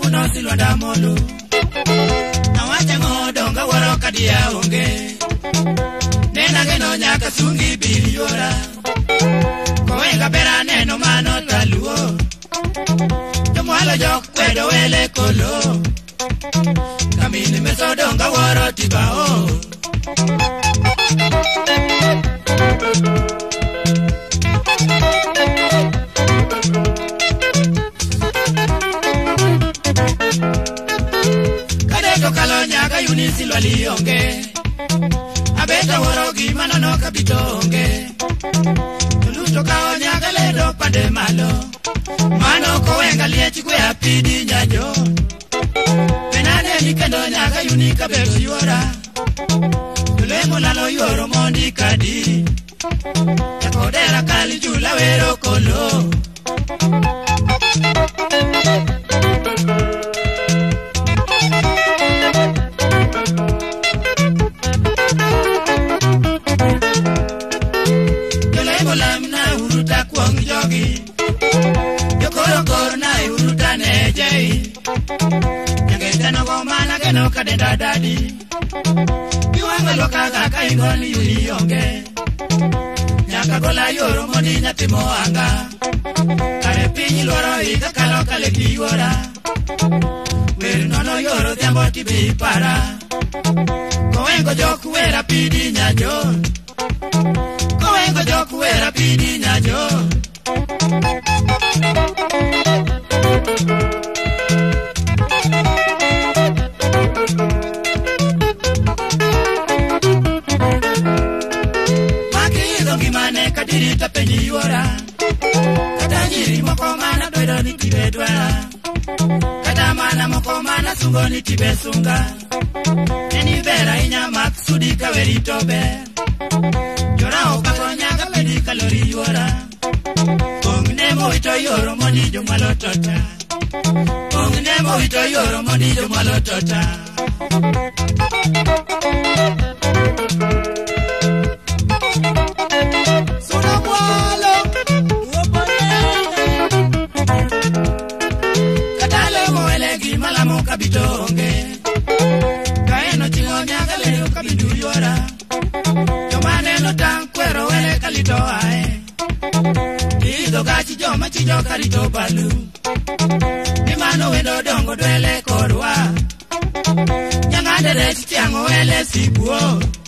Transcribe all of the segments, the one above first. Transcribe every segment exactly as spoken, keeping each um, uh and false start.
kuno silwanda molo awacha ngodonga waro kadia onge nena geno nyaka sungi biliora kowenga bera neno mano taluo tomwalo jok kwedo wele kolo kamini mesodonga waro tibao Kalonya yunisi lwali onge abeta worogi manono kabitonge tuluto kaonya galedo pande malo mano kowenga liechi kwe apidi nyajo penane nikendo nyaga yunika bebiora tulemo lalo yoro mondi kadi yakodera kali jula wero kolo no kadenda dadi Iwanga loka kaka ingoni yuni yonge Nyaka gola yoro moni nyatimo anga Kare pinyi loro ika kalo kale kiwara Weri nono yoro dhiambo tibi para Kowengo joku wera pidi nyajo Kowengo joku wera pidi nyajo Dirita penyi yuora Kata nyiri moko mana doido ni tibe dwela Kata mana moko mana sungo ni tibe sunga Neni vera inya maksudi kaweri tobe Jora okako nyaga pedi kalori yuora Kong nemo ito yoro moni jumalo tota Kong nemo ito yoro moni jumalo tota Kabitonge Kaeno chingo nyaga leo kabidu yuora Jomane no tankwero wele kalito ae Ido gachi joma chijo karito balu Nimano wendo dongo dwele korwa Nyangande rechi tiango wele sibuo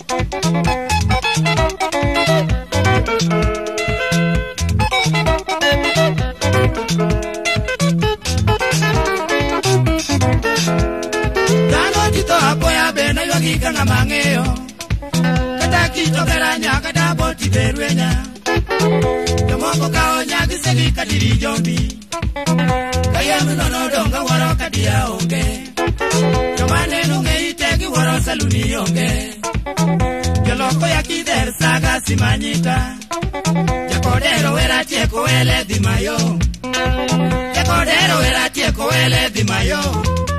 Kanga mangeo Kata kito garanya kata boti berwenya Yomoko kao nyagi segi kadiri jombi Kaya mnono donga waro kadia onge Yomane nunge itegi waro saluni onge Yoloko ya kider saga simanyita Yakodero wera tieko wele dimayo Yakodero wera tieko wele dimayo